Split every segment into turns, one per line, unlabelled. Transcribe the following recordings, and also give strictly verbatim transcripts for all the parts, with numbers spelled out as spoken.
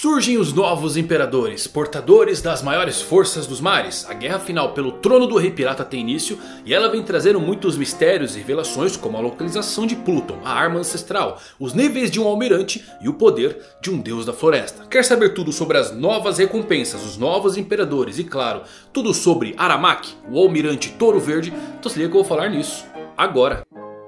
Surgem os novos imperadores, portadores das maiores forças dos mares. A guerra final pelo trono do rei pirata tem início e ela vem trazendo muitos mistérios e revelações, como a localização de Pluton, a arma ancestral, os níveis de um almirante e o poder de um deus da floresta. Quer saber tudo sobre as novas recompensas, os novos imperadores e, claro, tudo sobre Aramaki, o almirante Touro Verde? Então se liga que eu vou falar nisso agora.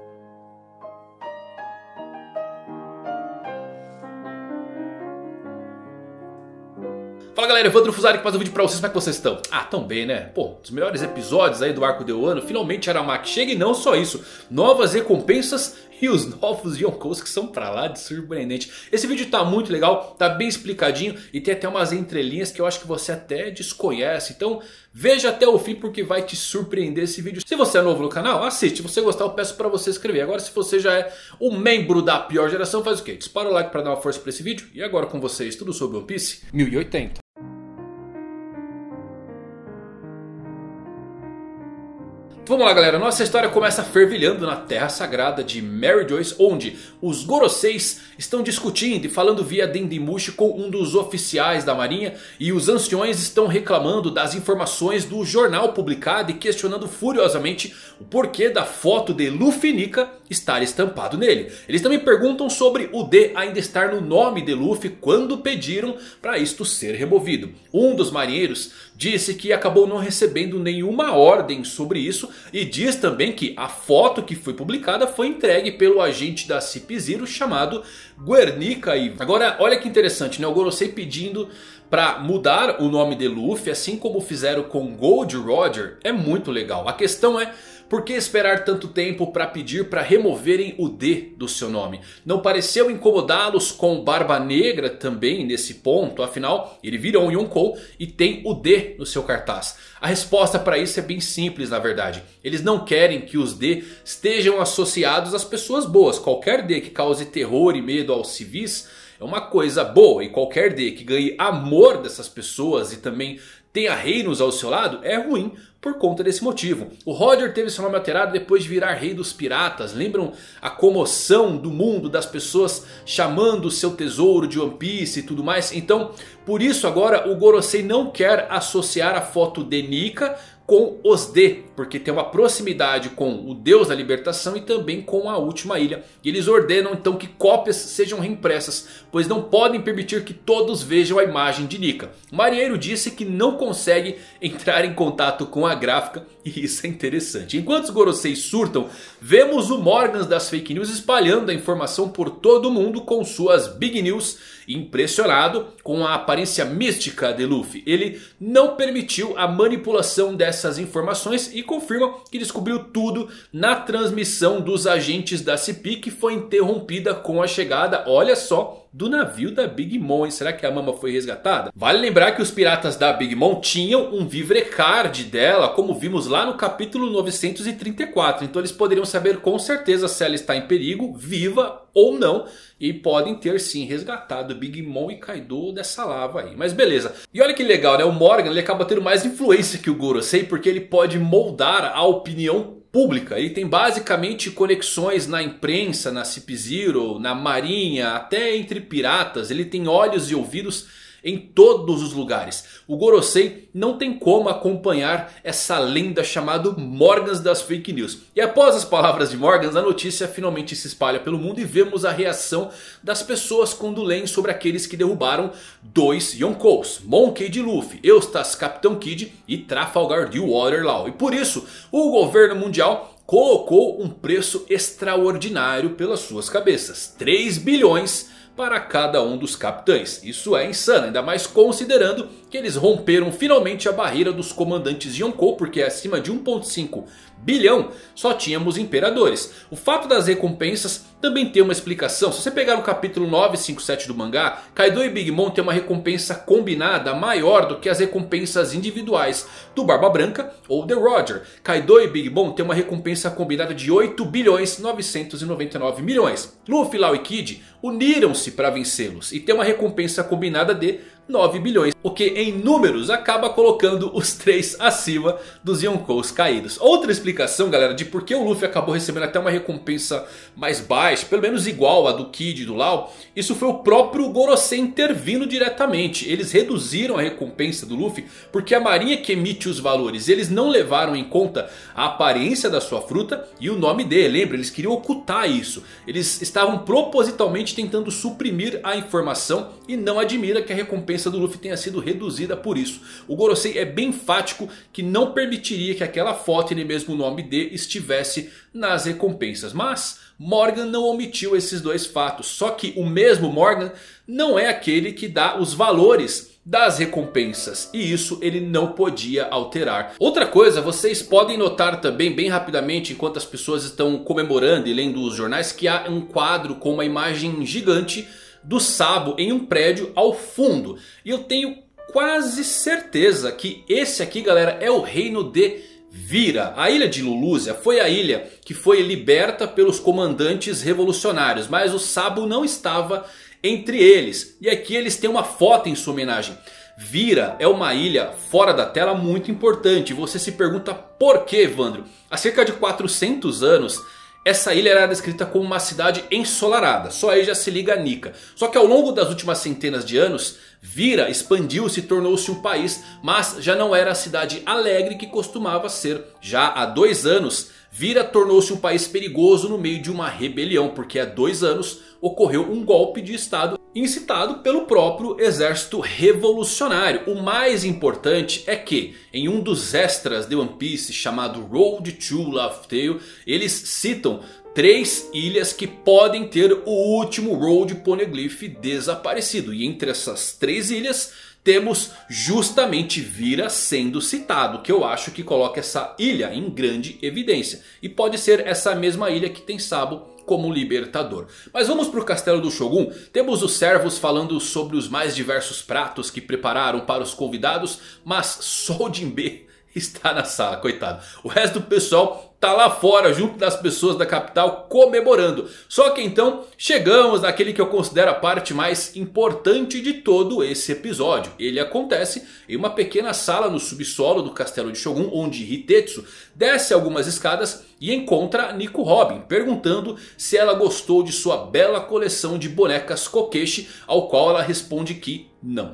Fala galera, Evandro Fusari que faz um vídeo pra vocês, como é que vocês estão? Ah, tão bem né? Pô, os melhores episódios aí do arco de Wano, finalmente Aramaki chega e não só isso, novas recompensas e os novos Yonkous que são pra lá de surpreendente. Esse vídeo tá muito legal, tá bem explicadinho e tem até umas entrelinhas que eu acho que você até desconhece. Então veja até o fim porque vai te surpreender esse vídeo. Se você é novo no canal, assiste. Se você gostar eu peço pra você se inscrever. Agora se você já é um membro da pior geração, faz o quê? Dispara o like pra dar uma força pra esse vídeo. E agora com vocês, tudo sobre One Piece mil e oitenta. Vamos lá galera, nossa história começa fervilhando na Terra Sagrada de Mary Joyce, onde os Goroseis estão discutindo e falando via Dendemushi com um dos oficiais da marinha. E os anciões estão reclamando das informações do jornal publicado e questionando furiosamente o porquê da foto de Luffy Nika estar estampado nele. Eles também perguntam sobre o D ainda estar no nome de Luffy quando pediram para isto ser removido. Um dos marinheiros disse que acabou não recebendo nenhuma ordem sobre isso. E diz também que a foto que foi publicada foi entregue pelo agente da Cip Zero chamado Guernica. E agora olha que interessante, né? O Gorosei pedindo para mudar o nome de Luffy, assim como fizeram com Gold Roger, é muito legal. A questão é, por que esperar tanto tempo para pedir para removerem o D do seu nome? Não pareceu incomodá-los com Barba Negra também nesse ponto? Afinal, ele virou um Yonkou e tem o D no seu cartaz. A resposta para isso é bem simples na verdade. Eles não querem que os D estejam associados às pessoas boas. Qualquer D que cause terror e medo aos civis é uma coisa boa. E qualquer D que ganhe amor dessas pessoas e também tenha reinos ao seu lado é ruim por conta desse motivo. O Roger teve seu nome alterado depois de virar rei dos piratas. Lembram a comoção do mundo, das pessoas chamando o seu tesouro de One Piece e tudo mais? Então por isso agora o Gorosei não quer associar a foto de Nika com os D, porque tem uma proximidade com o Deus da Libertação e também com a Última Ilha. E eles ordenam então que cópias sejam reimpressas, pois não podem permitir que todos vejam a imagem de Nika. O marinheiro disse que não consegue entrar em contato com a gráfica e isso é interessante. Enquanto os Goroseis surtam, vemos o Morgans das Fake News espalhando a informação por todo o mundo com suas Big News. Impressionado com a aparência mística de Luffy, ele não permitiu a manipulação dessas informações e confirma que descobriu tudo na transmissão dos agentes da C P que foi interrompida com a chegada, olha só, do navio da Big Mom. E será que a Mama foi resgatada? Vale lembrar que os piratas da Big Mom tinham um vivrecard dela, como vimos lá no capítulo novecentos e trinta e quatro. Então eles poderiam saber com certeza se ela está em perigo, viva ou não. E podem ter sim resgatado Big Mom e Kaido dessa lava aí. Mas beleza. E olha que legal, né? O Morgan ele acaba tendo mais influência que o Gorosei, porque ele pode moldar a opinião pública. Ele tem basicamente conexões na imprensa, na Cip Zero, na marinha, até entre piratas. Ele tem olhos e ouvidos em todos os lugares. O Gorosei não tem como acompanhar essa lenda chamada Morgans das Fake News. E após as palavras de Morgans, a notícia finalmente se espalha pelo mundo e vemos a reação das pessoas quando leem sobre aqueles que derrubaram dois Yonkous, Monkey D. Luffy, Eustace Capitão Kid e Trafalgar D. Waterlaw. E por isso o governo mundial colocou um preço extraordinário pelas suas cabeças, três bilhões para cada um dos capitães. Isso é insano, ainda mais considerando que eles romperam finalmente a barreira dos comandantes Yonkou, porque acima de um vírgula cinco bilhão só tínhamos imperadores. O fato das recompensas também tem uma explicação. Se você pegar no capítulo novecentos e cinquenta e sete do mangá, Kaido e Big Mom tem uma recompensa combinada maior do que as recompensas individuais do Barba Branca ou de Roger. Kaido e Big Mom tem uma recompensa combinada de oito bilhões novecentos e noventa e nove milhões. Luffy, Law e Kid uniram-se para vencê-los e tem uma recompensa combinada de nove bilhões. O que em números acaba colocando os três acima dos Yonkous caídos. Outra explicação, galera, de por que o Luffy acabou recebendo até uma recompensa mais baixa, pelo menos igual a do Kid e do Law. Isso foi o próprio Gorosei intervindo diretamente. Eles reduziram a recompensa do Luffy porque a marinha que emite os valores, eles não levaram em conta a aparência da sua fruta e o nome dele. Lembra, eles queriam ocultar isso. Eles estavam propositalmente tentando suprimir a informação e não admira que a recompensa do Luffy tenha sido reduzida por isso. O Gorosei é bem enfático que não permitiria que aquela foto e nem mesmo o nome D estivesse nas recompensas. Mas Morgan não omitiu esses dois fatos. Só que o mesmo Morgan não é aquele que dá os valores das recompensas, e isso ele não podia alterar. Outra coisa, vocês podem notar também bem rapidamente, enquanto as pessoas estão comemorando e lendo os jornais, que há um quadro com uma imagem gigante do Sabo em um prédio ao fundo. E eu tenho quase certeza que esse aqui, galera, é o reino de Vira. A ilha de Lulusia foi a ilha que foi liberta pelos comandantes revolucionários, mas o Sabo não estava entre eles. E aqui eles têm uma foto em sua homenagem. Vira é uma ilha fora da tela muito importante. Você se pergunta por que, Evandro? Há cerca de quatrocentos anos essa ilha era descrita como uma cidade ensolarada. Só aí já se liga a Nika. Só que ao longo das últimas centenas de anos, Vira expandiu-se e tornou-se um país. Mas já não era a cidade alegre que costumava ser. Já há dois anos, Vira tornou-se um país perigoso no meio de uma rebelião. Porque há dois anos ocorreu um golpe de estado incitado pelo próprio exército revolucionário. O mais importante é que em um dos extras de One Piece chamado Road to Laugh Tale, eles citam três ilhas que podem ter o último Road Poneglyph desaparecido. E entre essas três ilhas temos justamente Vira sendo citado, que eu acho que coloca essa ilha em grande evidência. E pode ser essa mesma ilha que tem Sabo como libertador. Mas vamos para o castelo do Shogun. Temos os servos falando sobre os mais diversos pratos que prepararam para os convidados. Mas só o Jinbe está na sala, coitado. O resto do pessoal tá lá fora junto das pessoas da capital comemorando. Só que então chegamos naquele que eu considero a parte mais importante de todo esse episódio. Ele acontece em uma pequena sala no subsolo do castelo de Shogun, onde Hitetsu desce algumas escadas e encontra Nico Robin, perguntando se ela gostou de sua bela coleção de bonecas Kokeshi, ao qual ela responde que não.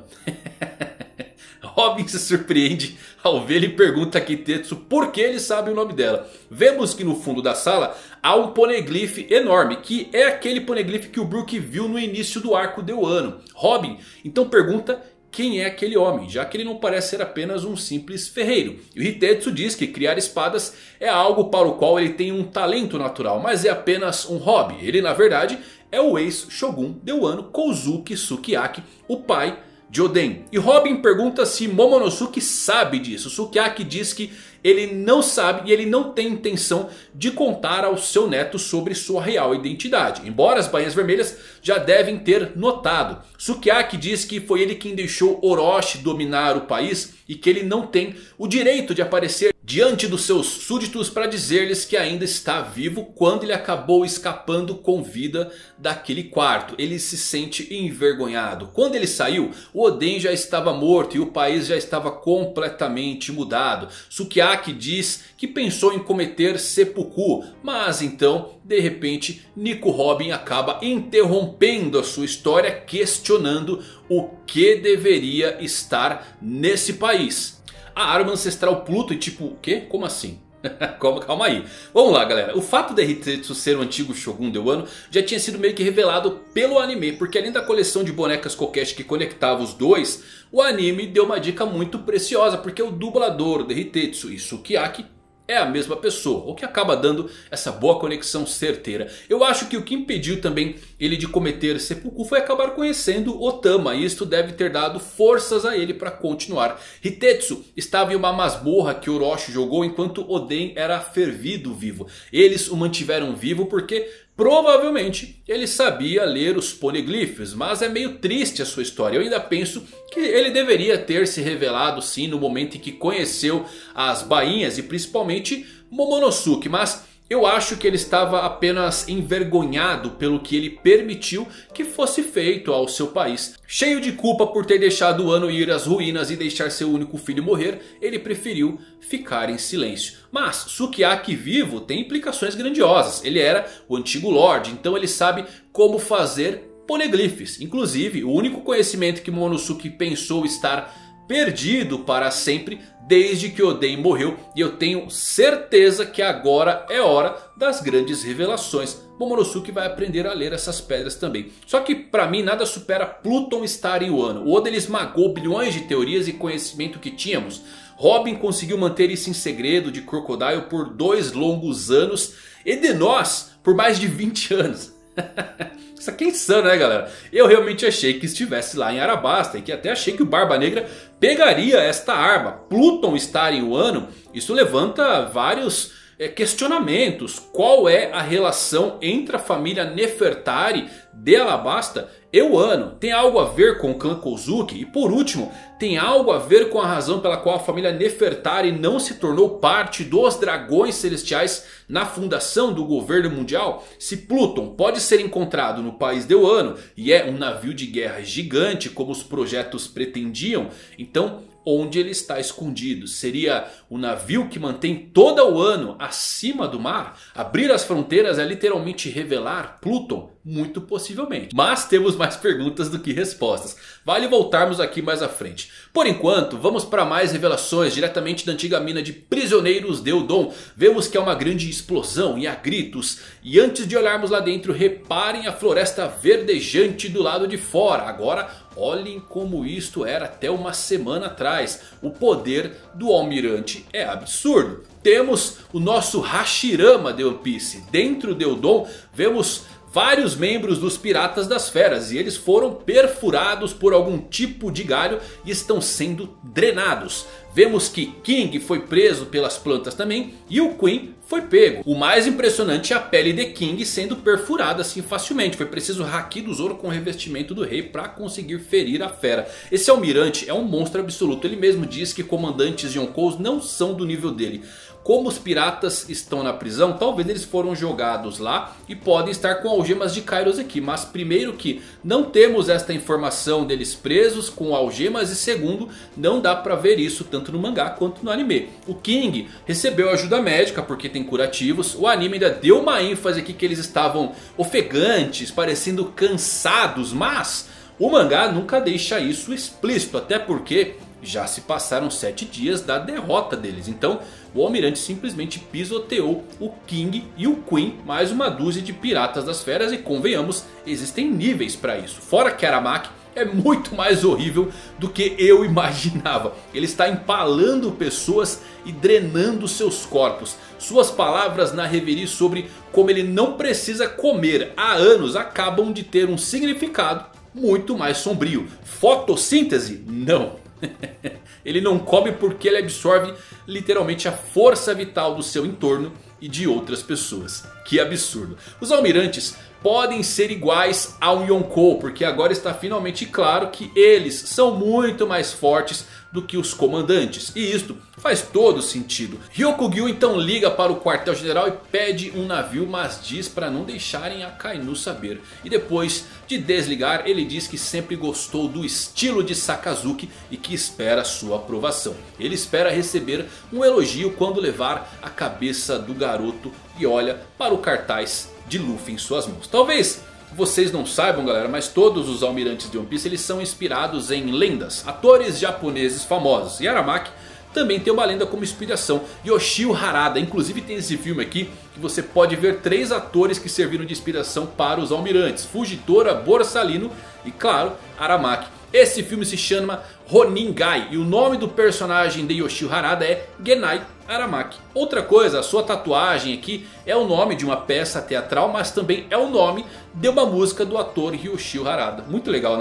Robin se surpreende ao vê-la e pergunta a Kitetsu por que ele sabe o nome dela. Vemos que no fundo da sala há um poneglyph enorme, que é aquele poneglyph que o Brook viu no início do arco de Wano. Robin então pergunta quem é aquele homem, já que ele não parece ser apenas um simples ferreiro. E o Hitetsu diz que criar espadas é algo para o qual ele tem um talento natural, mas é apenas um hobby. Ele na verdade é o ex-shogun de Wano, Kozuki Sukiyaki, o pai de Oden. E Robin pergunta se Momonosuke sabe disso. Sukiyaki diz que ele não sabe e ele não tem intenção de contar ao seu neto sobre sua real identidade. Embora as bainhas vermelhas já devem ter notado. Sukiyaki diz que foi ele quem deixou Orochi dominar o país e que ele não tem o direito de aparecer diante dos seus súditos para dizer-lhes que ainda está vivo quando ele acabou escapando com vida daquele quarto. Ele se sente envergonhado. Quando ele saiu, o Oden já estava morto e o país já estava completamente mudado. Sukiyaki diz que pensou em cometer seppuku, mas então de repente Nico Robin acaba interrompendo a sua história, questionando o que deveria estar nesse país. A arma ancestral Pluto e tipo, o quê? Como assim? calma, calma aí. Vamos lá, galera. O fato de Hitetsu ser o antigo Shogun de Wano já tinha sido meio que revelado pelo anime. Porque além da coleção de bonecas Kokeshi que conectava os dois, o anime deu uma dica muito preciosa. Porque o dublador de Hitetsu e Sukiyaki é a mesma pessoa, o que acaba dando essa boa conexão certeira. Eu acho que o que impediu também ele de cometer seppuku foi acabar conhecendo Otama. E isto deve ter dado forças a ele para continuar. Hitetsu estava em uma masmorra que Orochi jogou enquanto Oden era fervido vivo. Eles o mantiveram vivo porque provavelmente ele sabia ler os poneglyphs, mas é meio triste a sua história. Eu ainda penso que ele deveria ter se revelado sim no momento em que conheceu as bainhas e principalmente Momonosuke. Mas Eu acho que ele estava apenas envergonhado pelo que ele permitiu que fosse feito ao seu país. Cheio de culpa por ter deixado o Wano ir às ruínas e deixar seu único filho morrer, ele preferiu ficar em silêncio. Mas Sukiyaki vivo tem implicações grandiosas. Ele era o antigo Lorde, então ele sabe como fazer poneglyphs. Inclusive, o único conhecimento que Momonosuke pensou estar perdido para sempre desde que Oden morreu. E eu tenho certeza que agora é hora das grandes revelações. Momonosuke vai aprender a ler essas pedras também. Só que para mim nada supera Pluton estar em Wano. O Oda ele esmagou bilhões de teorias e conhecimento que tínhamos. Robin conseguiu manter isso em segredo de Crocodile por dois longos anos. E de nós por mais de vinte anos. Isso aqui é insano, né, galera? Eu realmente achei que estivesse lá em Arabasta. E que até achei que o Barba Negra pegaria esta arma. Pluton estar em Wano, isso levanta vários é, questionamentos. Qual é a relação entre a família Nefertari de Alabasta e Wano? Tem algo a ver com o clã Kozuki? E por último, tem algo a ver com a razão pela qual a família Nefertari não se tornou parte dos Dragões Celestiais na fundação do governo mundial? Se Pluton pode ser encontrado no país de Wano e é um navio de guerra gigante como os projetos pretendiam, então onde ele está escondido? Seria o navio que mantém toda Wano acima do mar? Abrir as fronteiras é literalmente revelar Pluton? Muito possivelmente. Mas temos mais perguntas do que respostas. Vale voltarmos aqui mais à frente. Por enquanto, vamos para mais revelações diretamente da antiga mina de prisioneiros de Eudon. Vemos que há uma grande explosão e há gritos. E antes de olharmos lá dentro, reparem a floresta verdejante do lado de fora. Agora, olhem como isto era até uma semana atrás. O poder do almirante é absurdo. Temos o nosso Hashirama de One Piece. Dentro de Eudon, vemos vários membros dos Piratas das Feras. E eles foram perfurados por algum tipo de galho e estão sendo drenados. Vemos que King foi preso pelas plantas também. E o Queen foi pego. O mais impressionante é a pele de King sendo perfurada assim facilmente. Foi preciso haki do Zoro com o revestimento do rei para conseguir ferir a fera. Esse almirante é um monstro absoluto. Ele mesmo diz que comandantes Yonkous não são do nível dele. Como os piratas estão na prisão, talvez eles foram jogados lá e podem estar com algemas de Kairos aqui. Mas primeiro que não temos esta informação deles presos com algemas. E segundo, não dá pra ver isso tanto no mangá quanto no anime. O King recebeu ajuda médica porque tem curativos. O anime ainda deu uma ênfase aqui que eles estavam ofegantes, parecendo cansados. Mas o mangá nunca deixa isso explícito, até porque já se passaram sete dias da derrota deles. Então o almirante simplesmente pisoteou o King e o Queen, mais uma dúzia de Piratas das Feras. E convenhamos, existem níveis para isso. Fora que Aramaki é muito mais horrível do que eu imaginava. Ele está empalando pessoas e drenando seus corpos. Suas palavras na reverie sobre como ele não precisa comer há anos acabam de ter um significado muito mais sombrio. Fotossíntese? Não. Ele não come porque ele absorve literalmente a força vital do seu entorno e de outras pessoas. Que absurdo. Os almirantes podem ser iguais a um Yonkou, porque agora está finalmente claro que eles são muito mais fortes do que os comandantes. E isto faz todo sentido. Ryokugyu então liga para o quartel general e pede um navio, mas diz para não deixarem a Kainu saber. E depois de desligar, ele diz que sempre gostou do estilo de Sakazuki e que espera sua aprovação. Ele espera receber um elogio quando levar a cabeça do garoto e olha para o cartaz de Luffy em suas mãos. Talvez vocês não saibam, galera, mas todos os almirantes de One Piece eles são inspirados em lendas, atores japoneses famosos. E Aramaki também tem uma lenda como inspiração, Yoshio Harada. Inclusive tem esse filme aqui que você pode ver três atores que serviram de inspiração para os almirantes: Fujitora, Borsalino e, claro, Aramaki. Esse filme se chama Roningai e o nome do personagem de Yoshio Harada é Genai Aramaki. Outra coisa, a sua tatuagem aqui é o nome de uma peça teatral, mas também é o nome de uma música do ator Yoshio Harada. Muito legal, né?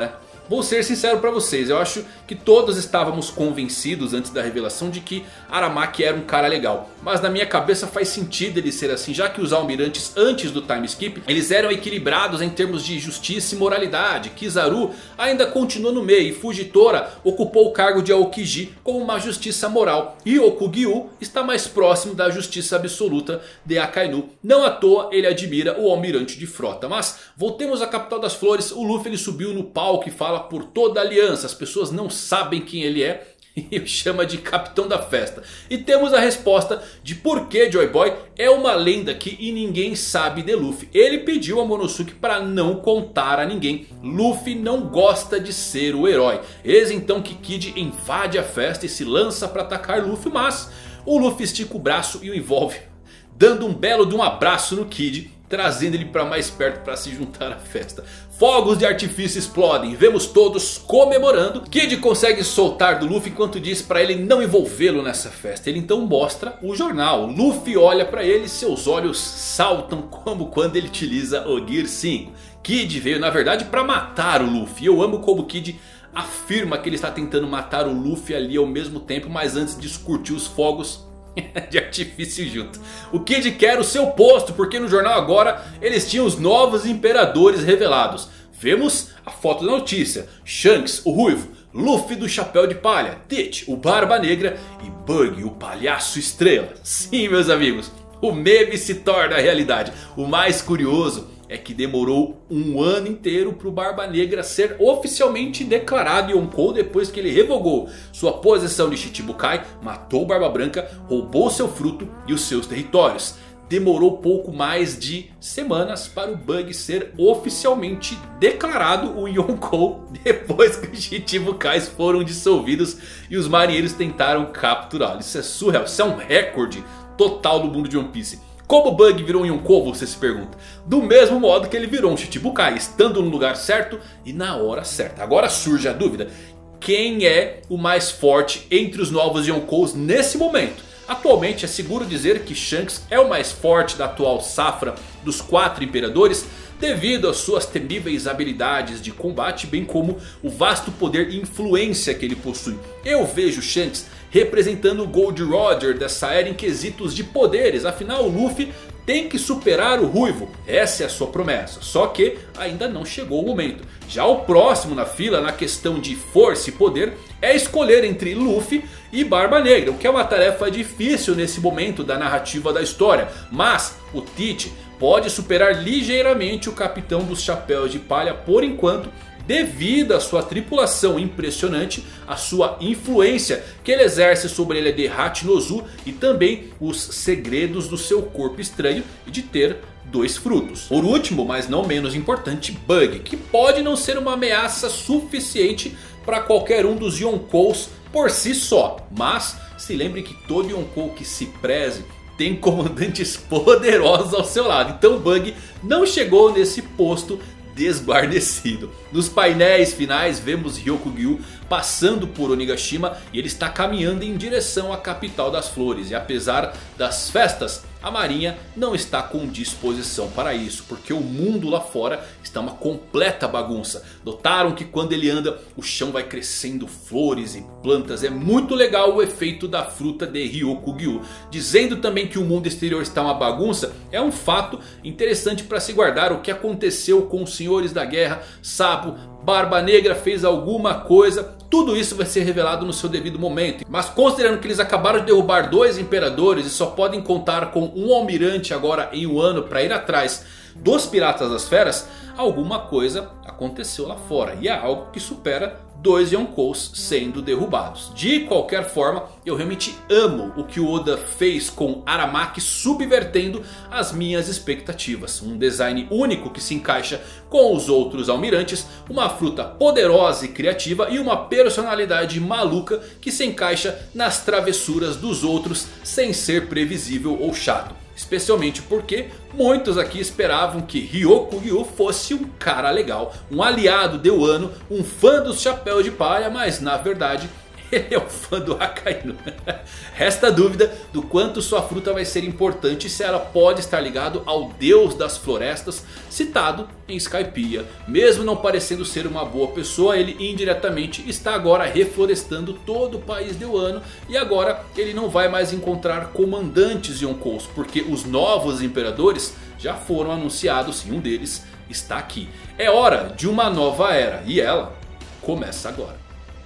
Vou ser sincero pra vocês, eu acho que todos estávamos convencidos antes da revelação de que Aramaki era um cara legal. Mas na minha cabeça faz sentido ele ser assim, já que os almirantes antes do time skip, eles eram equilibrados em termos de justiça e moralidade. Kizaru ainda continua no meio e Fujitora ocupou o cargo de Aokiji como uma justiça moral. E Ryokugyu está mais próximo da justiça absoluta de Akainu. Não à toa ele admira o almirante de frota. Mas voltemos à capital das flores, o Luffy ele subiu no palco e fala por toda a aliança. As pessoas não sabem quem ele é e o chama de capitão da festa. E temos a resposta de por que Joy Boy é uma lenda aqui e ninguém sabe de Luffy. Ele pediu a Momonosuke para não contar a ninguém. Luffy não gosta de ser o herói. Eis então que Kid invade a festa e se lança para atacar Luffy. Mas o Luffy estica o braço e o envolve, dando um belo de um abraço no Kid, trazendo ele para mais perto para se juntar à festa. Fogos de artifício explodem, vemos todos comemorando. Kid consegue soltar do Luffy enquanto diz para ele não envolvê-lo nessa festa. Ele então mostra o jornal. Luffy olha para ele e seus olhos saltam como quando ele utiliza o Gear cinco. Kid veio na verdade para matar o Luffy. Eu amo como Kid afirma que ele está tentando matar o Luffy ali ao mesmo tempo, mas antes disso curtiu os fogos de artifício junto. O Kid quer o seu posto, porque no jornal agora eles tinham os novos imperadores revelados. Vemos a foto da notícia: Shanks, o ruivo, Luffy do chapéu de palha, Tite, o barba negra e Bug, o palhaço estrela. Sim, meus amigos, o meme se torna realidade. O mais curioso é que demorou um ano inteiro para o Barba Negra ser oficialmente declarado Yonkou, depois que ele revogou sua posição de Shichibukai, matou o Barba Branca, roubou seu fruto e os seus territórios. Demorou pouco mais de semanas para o Bug ser oficialmente declarado o Yonkou, depois que os Shichibukais foram dissolvidos e os marinheiros tentaram capturá-lo. Isso é surreal, isso é um recorde total do mundo de One Piece. Como o Bug virou um Yonkou, você se pergunta? Do mesmo modo que ele virou um Shichibukai, estando no lugar certo e na hora certa. Agora surge a dúvida: quem é o mais forte entre os novos Yonkous nesse momento? Atualmente é seguro dizer que Shanks é o mais forte da atual safra dos quatro imperadores, devido às suas temíveis habilidades de combate, bem como o vasto poder e influência que ele possui. Eu vejo Shanks representando o Gold Roger dessa era em quesitos de poderes. Afinal, o Luffy tem que superar o Ruivo. Essa é a sua promessa. Só que ainda não chegou o momento. Já o próximo na fila, na questão de força e poder, é escolher entre Luffy e Barba Negra, o que é uma tarefa difícil nesse momento da narrativa da história. Mas o Tite pode superar ligeiramente o capitão dos chapéus de palha por enquanto, devido à sua tripulação impressionante, a sua influência que ele exerce sobre a ilha de Hachinozu e também os segredos do seu corpo estranho e de ter dois frutos. Por último, mas não menos importante, Bug, que pode não ser uma ameaça suficiente para qualquer um dos Yonkous por si só. Mas se lembre que todo Yonkou que se preze tem comandantes poderosos ao seu lado. Então Bug não chegou nesse posto desguarnecido. Nos painéis finais vemos Ryokugyu passando por Onigashima e ele está caminhando em direção à capital das flores. E apesar das festas, a marinha não está com disposição para isso, porque o mundo lá fora está uma completa bagunça. Notaram que quando ele anda o chão vai crescendo flores e plantas. É muito legal o efeito da fruta de Ryokugyu. Dizendo também que o mundo exterior está uma bagunça é um fato interessante para se guardar. O que aconteceu com os senhores da guerra, Sabo, Barba Negra fez alguma coisa. Tudo isso vai ser revelado no seu devido momento. Mas considerando que eles acabaram de derrubar dois imperadores e só podem contar com um almirante agora em um ano para ir atrás dos Piratas das Feras, alguma coisa aconteceu lá fora. E é algo que supera dois Yonkous sendo derrubados. De qualquer forma, eu realmente amo o que o Oda fez com Aramaki, subvertendo as minhas expectativas. Um design único que se encaixa com os outros almirantes, uma fruta poderosa e criativa e uma personalidade maluca que se encaixa nas travessuras dos outros sem ser previsível ou chato. Especialmente porque muitos aqui esperavam que Ryokugyu fosse um cara legal, um aliado de Wano, um fã dos chapéus de palha, mas na verdade ele é um fã do Akainu. Resta a dúvida do quanto sua fruta vai ser importante e se ela pode estar ligado ao deus das florestas citado em Skypiea. Mesmo não parecendo ser uma boa pessoa, ele indiretamente está agora reflorestando todo o país de Wano. E agora ele não vai mais encontrar comandantes Yonkous, porque os novos imperadores já foram anunciados e um deles está aqui. É hora de uma nova era e ela começa agora.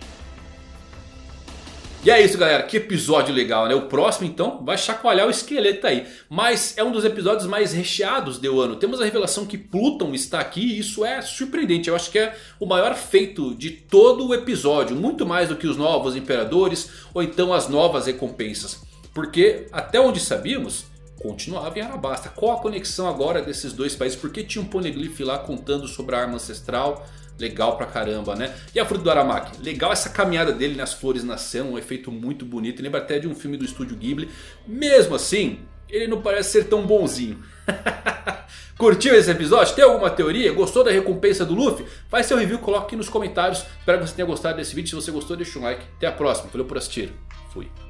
E é isso, galera, que episódio legal, né? O próximo então vai chacoalhar o esqueleto aí. Mas é um dos episódios mais recheados de Wano. Temos a revelação que Pluton está aqui e isso é surpreendente. Eu acho que é o maior feito de todo o episódio. Muito mais do que os novos imperadores ou então as novas recompensas. Porque até onde sabíamos, continuava em Arabasta. Qual a conexão agora desses dois países? Por que tinha um Poneglyph lá contando sobre a arma ancestral? Legal pra caramba, né? E a fruta do Aramaki? Legal essa caminhada dele nas flores nascendo, um efeito muito bonito. Lembra até de um filme do estúdio Ghibli. Mesmo assim, ele não parece ser tão bonzinho. Curtiu esse episódio? Tem alguma teoria? Gostou da recompensa do Luffy? Faz seu review, coloque aqui nos comentários. Espero que você tenha gostado desse vídeo. Se você gostou, deixa um like. Até a próxima. Valeu por assistir. Fui.